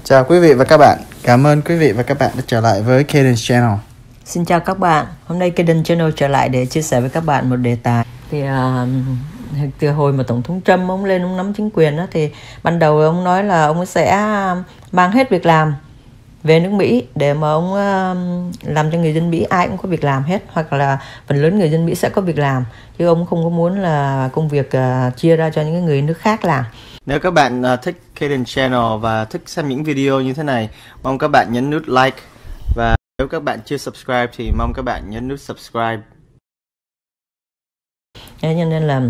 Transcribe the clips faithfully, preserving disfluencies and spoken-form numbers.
Chào quý vị và các bạn. Cảm ơn quý vị và các bạn đã trở lại với Cadence Channel. Xin chào các bạn. Hôm nay Cadence Channel trở lại để chia sẻ với các bạn một đề tài. Thì uh, từ hồi mà Tổng thống Trump ông lên ông nắm chính quyền đó, thì ban đầu ông nói là ông sẽ mang hết việc làm về nước Mỹ để mà ông uh, làm cho người dân Mỹ ai cũng có việc làm hết, hoặc là phần lớn người dân Mỹ sẽ có việc làm, chứ ông không có muốn là công việc uh, chia ra cho những người nước khác làm. Nếu các bạn uh, thích Cadence Channel và thích xem những video như thế này, mong các bạn nhấn nút like, và nếu các bạn chưa subscribe thì mong các bạn nhấn nút subscribe. Thế nên là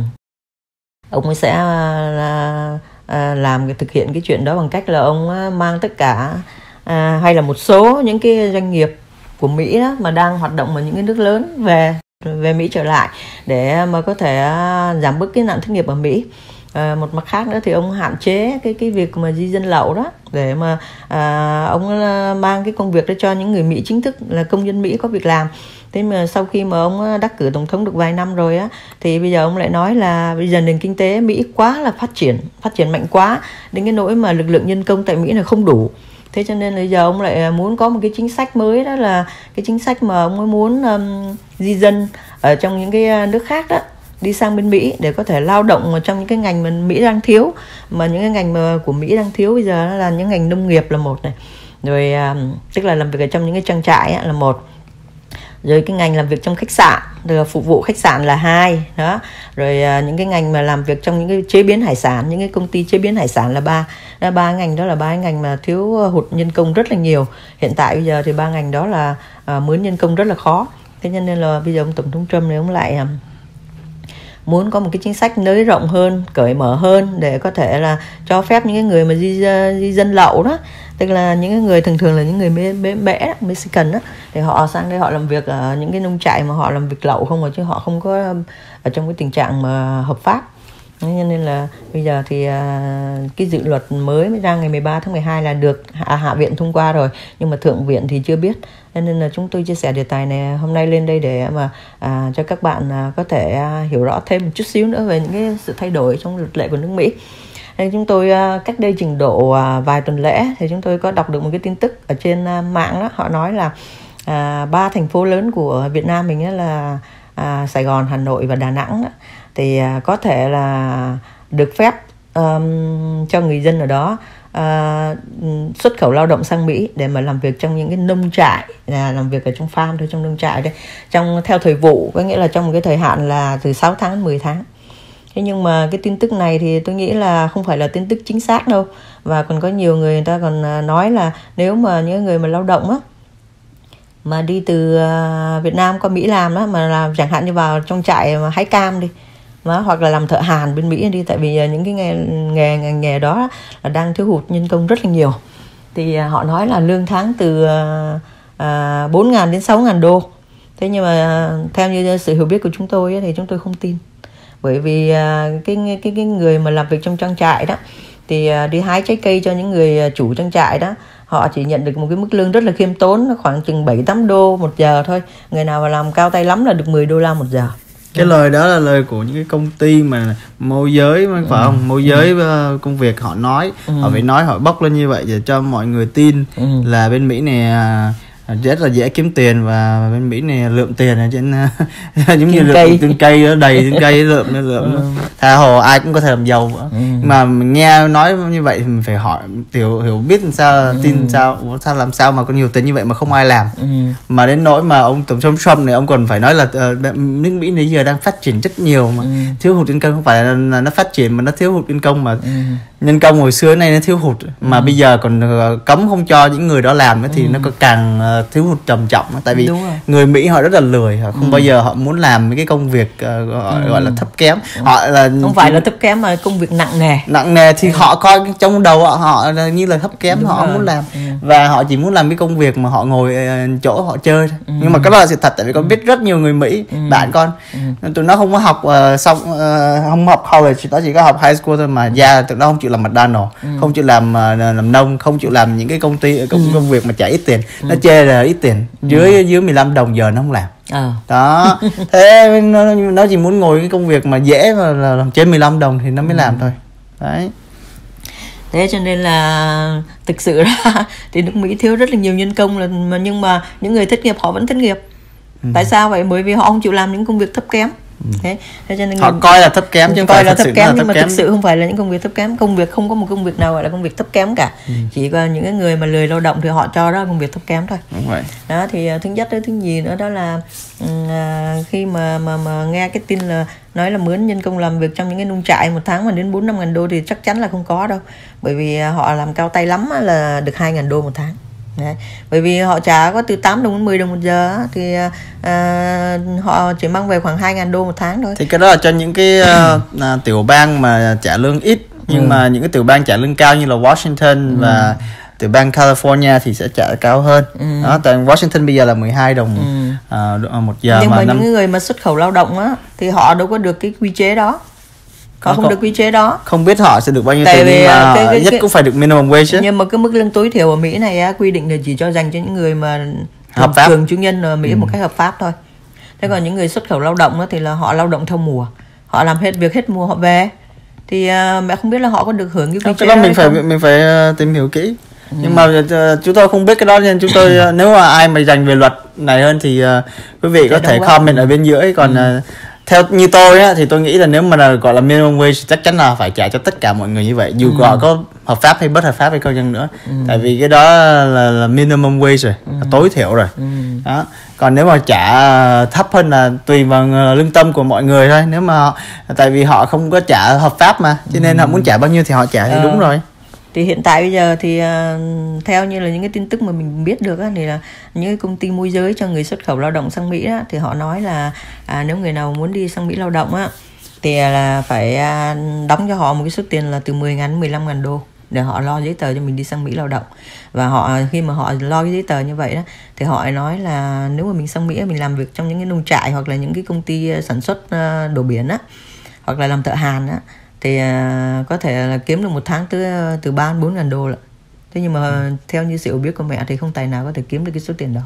ông ấy sẽ là, à, làm thực hiện cái chuyện đó bằng cách là ông mang tất cả à, hay là một số những cái doanh nghiệp của Mỹ đó mà đang hoạt động ở những cái nước lớn về về Mỹ trở lại để mà có thể giảm bớt cái nạn thất nghiệp ở Mỹ. À, một mặt khác nữa thì ông hạn chế cái cái việc mà di dân lậu đó, để mà à, ông mang cái công việc đó cho những người Mỹ chính thức là công dân Mỹ có việc làm. Thế mà sau khi mà ông đắc cử tổng thống được vài năm rồi á, thì bây giờ ông lại nói là bây giờ nền kinh tế Mỹ quá là phát triển, phát triển mạnh quá, đến cái nỗi mà lực lượng nhân công tại Mỹ là không đủ. Thế cho nên là bây giờ ông lại muốn có một cái chính sách mới, đó là cái chính sách mà ông ấy muốn um, di dân ở trong những cái nước khác đó đi sang bên Mỹ để có thể lao động trong những cái ngành mà Mỹ đang thiếu. Mà những cái ngành mà của Mỹ đang thiếu bây giờ là những ngành nông nghiệp là một này, rồi um, tức là làm việc ở trong những cái trang trại á, là một, rồi cái ngành làm việc trong khách sạn, rồi phục vụ khách sạn là hai đó, rồi uh, những cái ngành mà làm việc trong những cái chế biến hải sản, những cái công ty chế biến hải sản là ba. Đó, ba ngành đó là ba ngành mà thiếu hụt nhân công rất là nhiều. Hiện tại bây giờ thì ba ngành đó là uh, mướn nhân công rất là khó. Thế cho nên là bây giờ ông Tổng thống Trump này ông lại um, muốn có một cái chính sách nới rộng hơn, cởi mở hơn để có thể là cho phép những cái người mà di, di dân lậu đó, tức là những cái người thường thường là những người mễ, mễ, mễ Mexican đó, thì họ sang đây họ làm việc ở những cái nông trại mà họ làm việc lậu không, mà chứ họ không có ở trong cái tình trạng mà hợp pháp. Nên là bây giờ thì cái dự luật mới mới ra ngày mười ba tháng mười hai là được hạ, hạ viện thông qua rồi, nhưng mà thượng viện thì chưa biết. Nên là chúng tôi chia sẻ đề tài này hôm nay lên đây để mà à, cho các bạn à, có thể à, hiểu rõ thêm một chút xíu nữa về những cái sự thay đổi trong luật lệ của nước Mỹ. Nên chúng tôi à, cách đây chừng độ à, vài tuần lễ thì chúng tôi có đọc được một cái tin tức ở trên à, mạng đó. Họ nói là à, ba thành phố lớn của Việt Nam mình là à, Sài Gòn, Hà Nội và Đà Nẵng đó, thì à, có thể là được phép um, cho người dân ở đó uh, xuất khẩu lao động sang Mỹ để mà làm việc trong những cái nông trại, là làm việc ở trong farm thôi, trong nông trại đây, trong theo thời vụ, có nghĩa là trong một cái thời hạn là từ sáu tháng đến mười tháng. Thế nhưng mà cái tin tức này thì tôi nghĩ là không phải là tin tức chính xác đâu, và còn có nhiều người người ta còn nói là nếu mà những người mà lao động á mà đi từ uh, Việt Nam qua Mỹ làm đó, mà làm chẳng hạn như vào trong trại mà hái cam đi, mà hoặc là làm thợ hàn bên Mỹ đi, tại vì những cái nghề nghề ngành nghề đó là đang thiếu hụt nhân công rất là nhiều, thì họ nói là lương tháng từ uh, bốn nghìn đến sáu nghìn đô. Thế nhưng mà theo như sự hiểu biết của chúng tôi ấy, thì chúng tôi không tin, bởi vì uh, cái, cái cái người mà làm việc trong trang trại đó thì uh, đi hái trái cây cho những người chủ trang trại đó, họ chỉ nhận được một cái mức lương rất là khiêm tốn, khoảng chừng bảy tám đô một giờ thôi. Người nào mà làm cao tay lắm là được mười đô la một giờ. Cái ừ. lời đó là lời của những cái công ty mà môi giới, phải ừ. không? Môi giới ừ. công việc họ nói, ừ. họ phải nói, họ bóc lên như vậy để cho mọi người tin ừ. là bên Mỹ này rất là dễ kiếm tiền, và bên Mỹ này lượm tiền ở trên giống như lượm trên cây đó, đầy trên cây lượm lượm ừ. tha hồ ai cũng có thể làm giàu. ừ. Mà mình nghe nói như vậy thì mình phải hỏi, hiểu hiểu biết làm sao, ừ. tin sao, sao làm sao mà có nhiều tiền như vậy mà không ai làm. ừ. Mà đến nỗi mà ông tổng thống Trump này ông còn phải nói là uh, nước Mỹ này giờ đang phát triển rất nhiều mà ừ. thiếu hụt nhân công, không phải là, là nó phát triển mà nó thiếu hụt nhân công, mà ừ. nhân công hồi xưa này nó thiếu hụt, mà ừ. bây giờ còn uh, cấm không cho những người đó làm nữa thì ừ. nó có càng uh, thiếu hụt trầm trọng. Tại vì người Mỹ họ rất là lười, họ không ừ. bao giờ họ muốn làm mấy cái công việc uh, gọi, ừ. gọi là thấp kém. Họ là không phải là thấp kém mà công việc nặng nề. Nặng nề thì ừ. họ coi trong đầu họ, họ như là thấp kém. Đúng họ không muốn làm ừ. và họ chỉ muốn làm cái công việc mà họ ngồi uh, chỗ họ chơi. ừ. Nhưng mà cái đó là sự thật, tại vì con biết rất nhiều người Mỹ ừ. bạn con ừ. tụi nó không có học uh, xong uh, không học college, nó chỉ có học high school thôi, mà ra yeah, tụi nó không chịu làm McDonald's, ừ. không chịu làm uh, làm nông, không chịu làm những cái công ty công, ừ. công việc mà trả ít tiền. ừ. Nó chê là ít tiền, dưới ừ. dưới mười lăm đồng giờ nó không làm. à. Đó. Thế nó, nó chỉ muốn ngồi cái công việc mà dễ mà là làm trên mười lăm đồng thì nó mới ừ. làm thôi. Đấy. Thế cho nên là thực sự ra thì nước Mỹ thiếu rất là nhiều nhân công, là nhưng mà những người thất nghiệp họ vẫn thất nghiệp. Ừ. Tại sao vậy? Bởi vì họ không chịu làm những công việc thấp kém. Ừ. Thế, thế cho nên họ người, coi là thấp kém chứ không coi phải là thấp kém, nhưng thấp mà kém. thực sự không phải là những công việc thấp kém. Công việc không có một công việc nào gọi là công việc thấp kém cả. Ừ. Chỉ có những cái người mà lười lao động thì họ cho đó là công việc thấp kém thôi. Đúng vậy. Đó thì thứ nhất, thứ nhì nữa đó là à, khi mà, mà mà nghe cái tin là nói là mướn nhân công làm việc trong những cái nông trại một tháng mà đến bốn năm ngàn đô thì chắc chắn là không có đâu. Bởi vì họ làm cao tay lắm là được hai ngàn đô một tháng. Đấy. Bởi vì họ trả có từ tám đồng đến mười đồng một giờ thì à, họ chỉ mang về khoảng hai ngàn đô một tháng thôi. Thì cái đó là cho những cái uh, tiểu bang mà trả lương ít, nhưng ừ. mà những cái tiểu bang trả lương cao như là Washington ừ. và tiểu bang California thì sẽ trả cao hơn. Ừ. Đó, tại Washington bây giờ là mười hai đồng ừ. uh, một giờ. Nhưng mà, mà những năm... người mà xuất khẩu lao động á thì họ đâu có được cái quy chế đó. Họ không, không được quy chế đó. Không biết họ sẽ được bao nhiêu tiền, nhưng mà cái, cái, nhất cái, cũng phải được minimum wage chứ. Nhưng mà cái mức lương tối thiểu ở Mỹ này á, quy định là chỉ cho dành cho những người mà hợp pháp, thường trú nhân ở Mỹ ừ. một cách hợp pháp thôi. Thế còn những người xuất khẩu lao động á, thì là họ lao động theo mùa, họ làm hết việc hết mùa họ về. Thì uh, mẹ không biết là họ có được hưởng cái quy chế đó. Đó mình phải không? mình phải tìm hiểu kỹ. Ừ. Nhưng mà uh, chúng tôi không biết cái đó, nên chúng tôi uh, nếu mà ai mà dành về luật này hơn thì uh, quý vị có thể comment ở bên dưới. Còn ừ. uh, theo như tôi á, thì tôi nghĩ là nếu mà là gọi là minimum wage chắc chắn là phải trả cho tất cả mọi người như vậy, dù ừ. họ có hợp pháp hay bất hợp pháp hay câu chăng nữa. Ừ. Tại vì cái đó là, là minimum wage rồi, ừ. là tối thiểu rồi. Ừ. Đó. Còn nếu mà trả thấp hơn là tùy vào lương tâm của mọi người thôi. Nếu mà họ, tại vì họ không có trả hợp pháp mà, cho nên ừ. họ muốn trả bao nhiêu thì họ trả thì ờ. đúng rồi. Thì hiện tại bây giờ thì uh, theo như là những cái tin tức mà mình biết được á, thì là những cái công ty môi giới cho người xuất khẩu lao động sang Mỹ á, thì họ nói là à, nếu người nào muốn đi sang Mỹ lao động á thì là phải uh, đóng cho họ một cái số tiền là từ mười ngàn đến mười lăm ngàn đô để họ lo giấy tờ cho mình đi sang Mỹ lao động. Và họ khi mà họ lo cái giấy tờ như vậy đó thì họ nói là nếu mà mình sang Mỹ mình làm việc trong những cái nông trại hoặc là những cái công ty sản xuất uh, đồ biển á, hoặc là làm thợ hàn á, thì uh, có thể là kiếm được một tháng từ từ ba đến bốn ngàn đô lận. Thế nhưng mà ừ. theo như sự biết của mẹ thì không tài nào có thể kiếm được cái số tiền đó.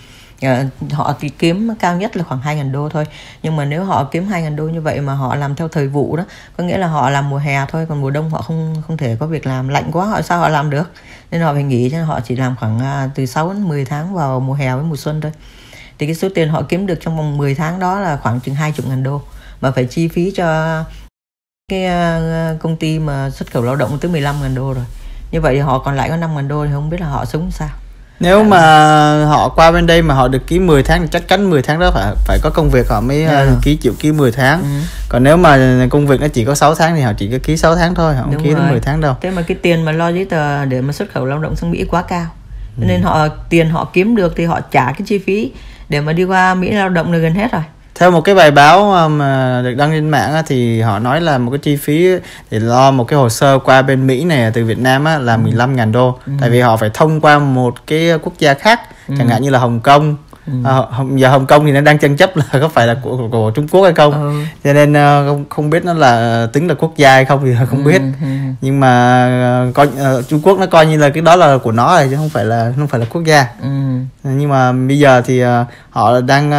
Uh, họ thì kiếm cao nhất là khoảng hai ngàn đô thôi. Nhưng mà nếu họ kiếm hai ngàn đô như vậy mà họ làm theo thời vụ đó, có nghĩa là họ làm mùa hè thôi, còn mùa đông họ không không thể có việc làm, lạnh quá họ sao họ làm được. Nên họ phải nghỉ, cho nên họ chỉ làm khoảng uh, từ sáu đến mười tháng vào mùa hè với mùa xuân thôi. Thì cái số tiền họ kiếm được trong vòng mười tháng đó là khoảng chừng hai mươi ngàn đô, mà phải chi phí cho cái uh, công ty mà xuất khẩu lao động tới mười lăm ngàn đô rồi. Như vậy thì họ còn lại có năm ngàn đô thì không biết là họ sống sao. Nếu mà họ qua bên đây mà họ được ký mười tháng thì chắc chắn mười tháng đó phải phải có công việc họ mới yeah. uh, ký chịu ký mười tháng. Ừ. Còn nếu mà công việc nó chỉ có sáu tháng thì họ chỉ có ký sáu tháng thôi, họ không Đúng ký rồi. đến mười tháng đâu. Thế mà cái tiền mà lo giấy tờ để mà xuất khẩu lao động sang Mỹ quá cao. Ừ. Nên họ tiền họ kiếm được thì họ trả cái chi phí để mà đi qua Mỹ lao động là gần hết rồi. Theo một cái bài báo mà được đăng trên mạng á, thì họ nói là một cái chi phí để lo một cái hồ sơ qua bên Mỹ này từ Việt Nam á, là mười lăm ngàn đô. Ừ. Tại vì họ phải thông qua một cái quốc gia khác, ừ. chẳng hạn như là Hồng Kông. Ừ. À, giờ Hồng Kông thì nó đang tranh chấp là có phải là của, của, của Trung Quốc hay không. Ừ. Cho nên uh, không, không biết nó là tính là quốc gia hay không thì không biết. Ừ. Nhưng mà uh, coi, uh, Trung Quốc nó coi như là cái đó là của nó rồi chứ không phải là không phải là quốc gia. Ừ. Nhưng mà bây giờ thì uh, họ đang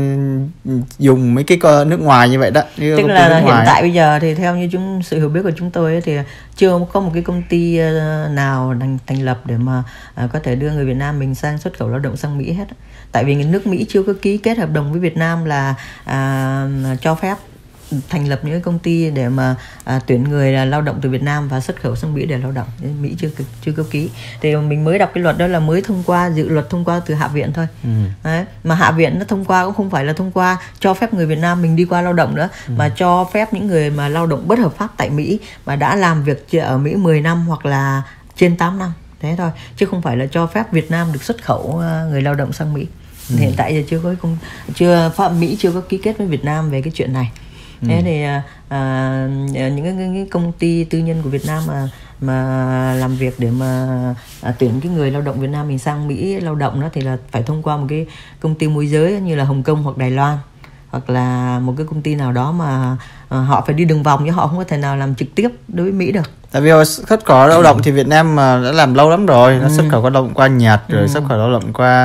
uh, dùng mấy cái nước ngoài như vậy đó. Tức là hiện ngoài. Tại bây giờ thì theo như chúng sự hiểu biết của chúng tôi ấy, thì chưa có một cái công ty uh, nào thành, thành lập để mà uh, có thể đưa người Việt Nam mình sang xuất khẩu lao động sang Mỹ hết. Tại vì nước Mỹ chưa có ký kết hợp đồng với Việt Nam là à, cho phép thành lập những công ty để mà à, tuyển người là lao động từ Việt Nam và xuất khẩu sang Mỹ để lao động. Mỹ chưa chưa có ký. Thì mình mới đọc cái luật đó là mới thông qua, dự luật thông qua từ Hạ viện thôi. Ừ. Đấy. Mà Hạ viện nó thông qua cũng không phải là thông qua cho phép người Việt Nam mình đi qua lao động nữa, ừ. mà cho phép những người mà lao động bất hợp pháp tại Mỹ mà đã làm việc ở Mỹ mười năm hoặc là trên tám năm. Thế thôi, chứ không phải là cho phép Việt Nam được xuất khẩu người lao động sang Mỹ. Ừ. Hiện tại giờ chưa có công chưa pháp Mỹ chưa có ký kết với Việt Nam về cái chuyện này. Ừ. Thế thì à, những cái, cái công ty tư nhân của Việt Nam mà mà làm việc để mà à, tuyển cái người lao động Việt Nam mình sang Mỹ lao động đó thì là phải thông qua một cái công ty môi giới như là Hồng Kông hoặc Đài Loan, hoặc là một cái công ty nào đó mà à, họ phải đi đường vòng chứ họ không có thể nào làm trực tiếp đối với Mỹ được. Tại vì xuất khẩu lao động thì Việt Nam mà đã làm lâu lắm rồi, nó ừ. xuất khẩu lao động qua Nhật rồi ừ. xuất khẩu lao động qua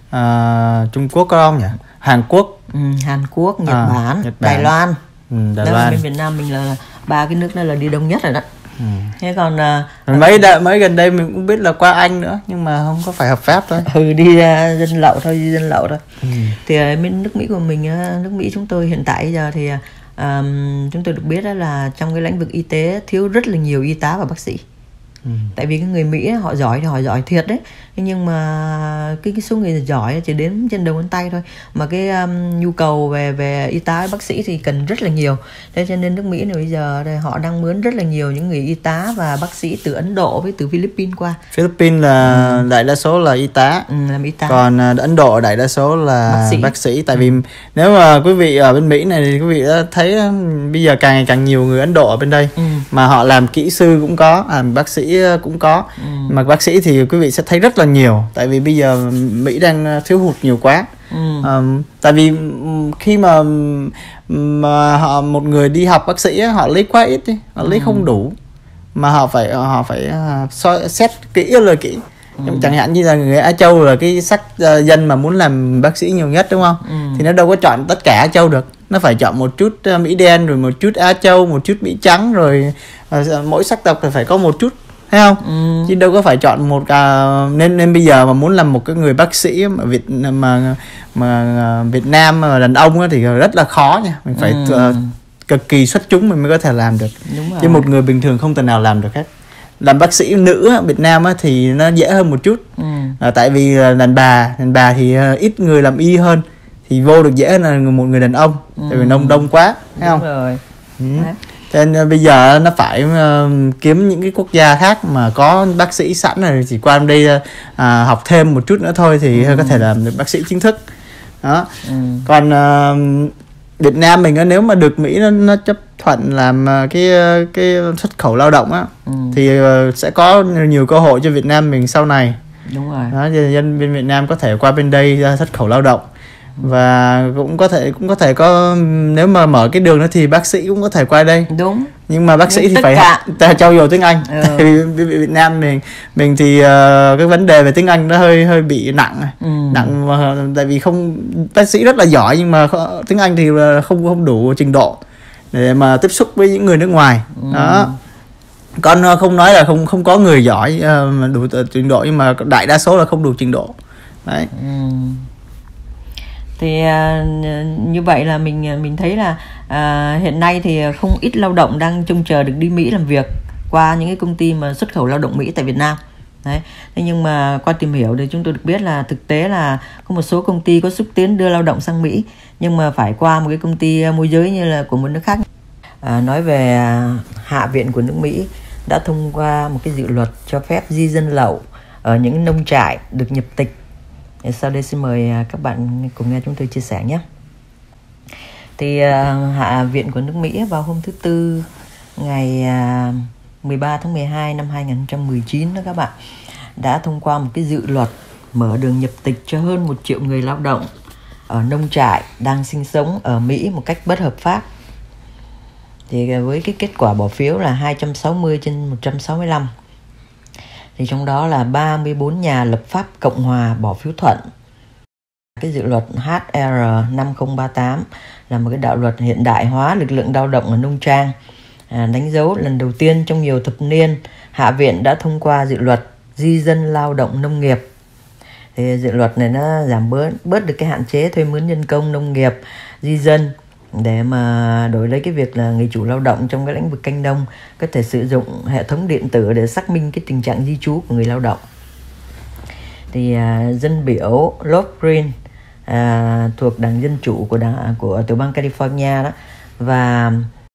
uh, Trung Quốc có không nhỉ? Hàn Quốc, ừ, Hàn Quốc, Nhật, à, Bản, Nhật Bản, Đài Loan. Ừ, Đài Loan. Bên Việt Nam mình là ba cái nước đó là đi đông nhất rồi đó. Ừ. Thế còn uh, mấy đợi mới gần đây mình cũng biết là qua Anh nữa, nhưng mà không có phải hợp pháp thôi. Ừ, đi ra dân lậu thôi, đi dân lậu thôi. Ừ. Thì ở bên nước Mỹ của mình, nước Mỹ chúng tôi hiện tại giờ thì um, chúng tôi được biết đó là trong cái lĩnh vực y tế thiếu rất là nhiều y tá và bác sĩ. Ừ. Tại vì cái người Mỹ họ giỏi thì họ giỏi thiệt đấy, nhưng mà cái, cái số người giỏi chỉ đến trên đầu ngón tay thôi, mà cái um, nhu cầu về về y tá bác sĩ thì cần rất là nhiều. Thế cho nên nước Mỹ này bây giờ đây, họ đang mướn rất là nhiều những người y tá và bác sĩ từ Ấn Độ với từ Philippines qua. Philippines là ừ. đại đa số là y tá, ừ, làm y tá. Còn Ấn Độ đại đa số là bác sĩ. bác sĩ Tại vì nếu mà quý vị ở bên Mỹ này thì quý vị đã thấy bây giờ càng ngày càng nhiều người Ấn Độ ở bên đây, ừ. mà họ làm kỹ sư cũng có, làm bác sĩ cũng có, ừ. mà bác sĩ thì quý vị sẽ thấy rất là nhiều, tại vì bây giờ Mỹ đang thiếu hụt nhiều quá. Ừ. Um, tại vì khi mà mà họ một người đi học bác sĩ họ lấy quá ít đi, họ lấy ừ. không đủ, mà họ phải họ phải uh, xét kỹ là kỹ. Ừ. Chẳng hạn như là người Á Châu là cái sắc uh, dân mà muốn làm bác sĩ nhiều nhất, đúng không? Ừ. Thì nó đâu có chọn tất cả Á Châu được, nó phải chọn một chút uh, Mỹ đen, rồi một chút Á Châu, một chút Mỹ trắng, rồi uh, mỗi sắc tộc thì phải có một chút, thấy không? Ừ. Chứ đâu có phải chọn một uh, nên nên bây giờ mà muốn làm một cái người bác sĩ mà Việt mà mà uh, Việt Nam mà đàn ông á, thì rất là khó nha, mình phải ừ. uh, cực kỳ xuất chúng mình mới có thể làm được. Chứ một người bình thường không thể nào làm được hết. Làm bác sĩ nữ ở Việt Nam á, thì nó dễ hơn một chút. Ừ. À, tại vì đàn bà đàn bà thì uh, ít người làm y hơn, thì vô được dễ hơn là một người đàn ông. Ừ. Tại vì đông đông quá, thấy không? Đúng rồi. Ừ. Cho nên bây giờ nó phải uh, kiếm những cái quốc gia khác mà có bác sĩ sẵn rồi, chỉ qua đây uh, học thêm một chút nữa thôi thì ừ. có thể làm được bác sĩ chính thức. Đó. Ừ. Còn uh, Việt Nam mình á, nếu mà được Mỹ nó, nó chấp thuận làm cái cái xuất khẩu lao động á, ừ. thì uh, sẽ có nhiều cơ hội cho Việt Nam mình sau này. Đúng rồi. Đó, dân bên Việt Nam có thể qua bên đây ra xuất khẩu lao động. Và cũng có thể cũng có thể có, nếu mà mở cái đường đó thì bác sĩ cũng có thể qua đây. Đúng. Nhưng mà bác sĩ thì phải học, trau dồi tiếng Anh. Ừ. Tại vì Việt Nam mình mình thì uh, cái vấn đề về tiếng Anh nó hơi hơi bị nặng. Ừ. Nặng mà, tại vì không, bác sĩ rất là giỏi nhưng mà tiếng Anh thì không không đủ trình độ để mà tiếp xúc với những người nước ngoài. Ừ. Đó. Con không nói là không không có người giỏi uh, đủ trình độ, nhưng mà đại đa số là không đủ trình độ. Đấy. Ừ. Thì uh, như vậy là mình mình thấy là uh, hiện nay thì không ít lao động đang trông chờ được đi Mỹ làm việc qua những cái công ty mà xuất khẩu lao động Mỹ tại Việt Nam. Đấy. Thế nhưng mà qua tìm hiểu thì chúng tôi được biết là thực tế là có một số công ty có xúc tiến đưa lao động sang Mỹ, nhưng mà phải qua một cái công ty môi giới như là của một nước khác. À, nói về Hạ viện của nước Mỹ đã thông qua một cái dự luật cho phép di dân lậu ở những nông trại được nhập tịch. Sau đây xin mời các bạn cùng nghe chúng tôi chia sẻ nhé. Thì uh, Hạ viện của nước Mỹ vào hôm thứ Tư ngày uh, mười ba tháng mười hai năm hai nghìn không trăm mười chín đó các bạn, đã thông qua một cái dự luật mở đường nhập tịch cho hơn một triệu người lao động ở nông trại đang sinh sống ở Mỹ một cách bất hợp pháp. Thì với cái kết quả bỏ phiếu là hai trăm sáu mươi trên một trăm sáu mươi lăm, thì trong đó là ba mươi bốn nhà lập pháp Cộng hòa bỏ phiếu thuận. Cái dự luật H R năm không ba tám là một cái đạo luật hiện đại hóa lực lượng lao động ở nông trang, à, đánh dấu lần đầu tiên trong nhiều thập niên Hạ viện đã thông qua dự luật di dân lao động nông nghiệp. Thì dự luật này nó giảm bớt bớt được cái hạn chế thuê mướn nhân công nông nghiệp di dân, để mà đổi lấy cái việc là người chủ lao động trong cái lĩnh vực canh nông có thể sử dụng hệ thống điện tử để xác minh cái tình trạng di trú của người lao động. Thì uh, dân biểu Rob Green uh, thuộc Đảng Dân Chủ của đảng của tiểu bang California đó, và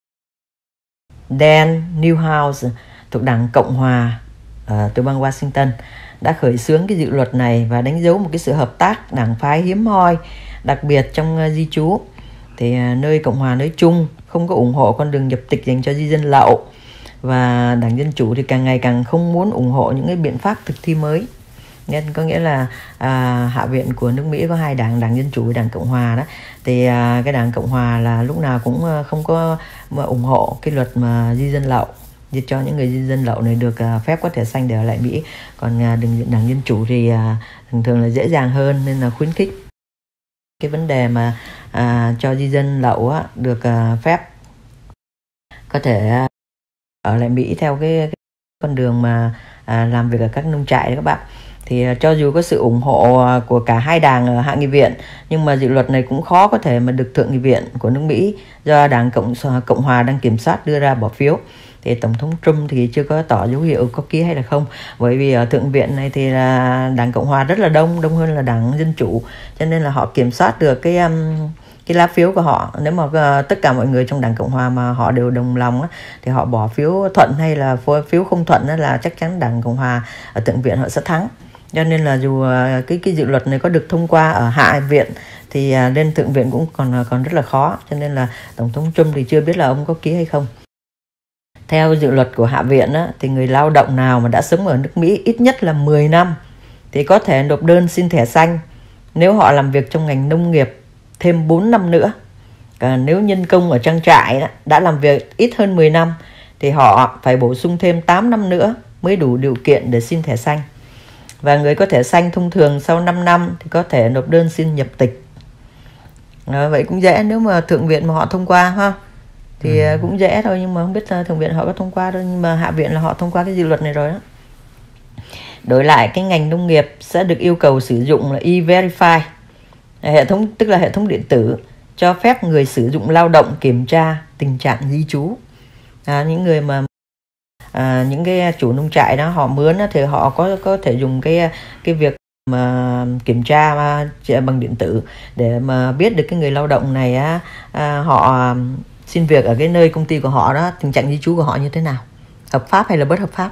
Dan Newhouse thuộc Đảng Cộng hòa ở tiểu bang Washington đã khởi xướng cái dự luật này và đánh dấu một cái sự hợp tác đảng phái hiếm hoi, đặc biệt trong uh, di trú. Thì nơi Cộng hòa nói chung không có ủng hộ con đường nhập tịch dành cho di dân lậu, và Đảng Dân Chủ thì càng ngày càng không muốn ủng hộ những cái biện pháp thực thi mới. Nên có nghĩa là à, Hạ viện của nước Mỹ có hai đảng, Đảng Dân Chủ và Đảng Cộng hòa đó. Thì à, cái Đảng Cộng hòa là lúc nào cũng không có mà ủng hộ cái luật mà di dân lậu, để cho những người di dân lậu này được à, phép có thẻ xanh để ở lại Mỹ. Còn à, Đảng Dân Chủ thì à, thường thường là dễ dàng hơn, nên là khuyến khích cái vấn đề mà à, cho di dân lậu á, được à, phép có thể ở lại Mỹ theo cái, cái con đường mà à, làm việc ở các nông trại đó các bạn. Thì cho dù có sự ủng hộ của cả hai đảng ở Hạ nghị viện, nhưng mà dự luật này cũng khó có thể mà được Thượng nghị viện của nước Mỹ do đảng Cộng Cộng hòa đang kiểm soát đưa ra bỏ phiếu. Thì Tổng thống Trump thì chưa có tỏ dấu hiệu có ký hay là không, bởi vì ở Thượng viện này thì là đảng Cộng hòa rất là đông, đông hơn là đảng Dân chủ, cho nên là họ kiểm soát được cái um, cái lá phiếu của họ. Nếu mà uh, tất cả mọi người trong đảng Cộng hòa mà họ đều đồng lòng á, thì họ bỏ phiếu thuận hay là phiếu không thuận á, là chắc chắn đảng Cộng hòa ở Thượng viện họ sẽ thắng. Cho nên là dù uh, cái cái dự luật này có được thông qua ở Hạ viện thì uh, lên Thượng viện cũng còn còn rất là khó, cho nên là Tổng thống Trump thì chưa biết là ông có ký hay không. Theo dự luật của Hạ viện á, thì người lao động nào mà đã sống ở nước Mỹ ít nhất là mười năm thì có thể nộp đơn xin thẻ xanh nếu họ làm việc trong ngành nông nghiệp thêm bốn năm nữa. À, nếu nhân công ở trang trại á, đã làm việc ít hơn mười năm thì họ phải bổ sung thêm tám năm nữa mới đủ điều kiện để xin thẻ xanh. Và người có thẻ xanh thông thường sau năm năm thì có thể nộp đơn xin nhập tịch. À, vậy cũng dễ, nếu mà Thượng viện mà họ thông qua ha thì ừ. cũng dễ thôi, nhưng mà không biết Thượng viện họ có thông qua đâu, nhưng mà Hạ viện là họ thông qua cái dự luật này rồi đó. Đổi lại cái ngành nông nghiệp sẽ được yêu cầu sử dụng là E-Verify, hệ thống tức là hệ thống điện tử cho phép người sử dụng lao động kiểm tra tình trạng di trú. À, những người mà à, những cái chủ nông trại đó họ mướn thì họ có có thể dùng cái cái việc mà kiểm tra bằng điện tử để mà biết được cái người lao động này á, à, họ xin việc ở cái nơi công ty của họ đó, tình trạng di trú của họ như thế nào, hợp pháp hay là bất hợp pháp.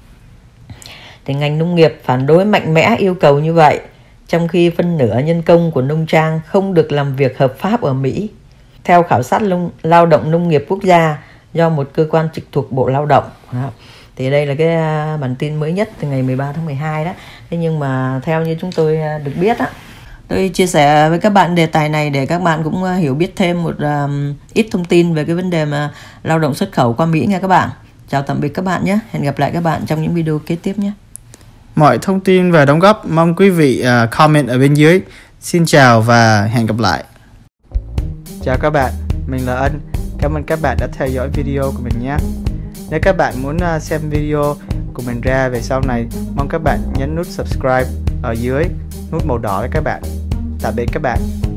Thì ngành nông nghiệp phản đối mạnh mẽ yêu cầu như vậy, trong khi phân nửa nhân công của nông trang không được làm việc hợp pháp ở Mỹ. Theo khảo sát lông, lao động nông nghiệp quốc gia do một cơ quan trực thuộc Bộ Lao động. Đó. Thì đây là cái bản tin mới nhất từ ngày mười ba tháng mười hai đó. Thế nhưng mà theo như chúng tôi được biết á, tôi chia sẻ với các bạn đề tài này để các bạn cũng hiểu biết thêm một um, ít thông tin về cái vấn đề mà lao động xuất khẩu qua Mỹ nha các bạn. Chào tạm biệt các bạn nhé. Hẹn gặp lại các bạn trong những video kế tiếp nhé. Mọi thông tin và đóng góp mong quý vị uh, comment ở bên dưới. Xin chào và hẹn gặp lại. Chào các bạn, mình là Ân. Cảm ơn các bạn đã theo dõi video của mình nhé. Nếu các bạn muốn uh, xem video của mình ra về sau này, mong các bạn nhấn nút subscribe ở dưới, nút màu đỏ đấy các bạn. Tạm biệt các bạn.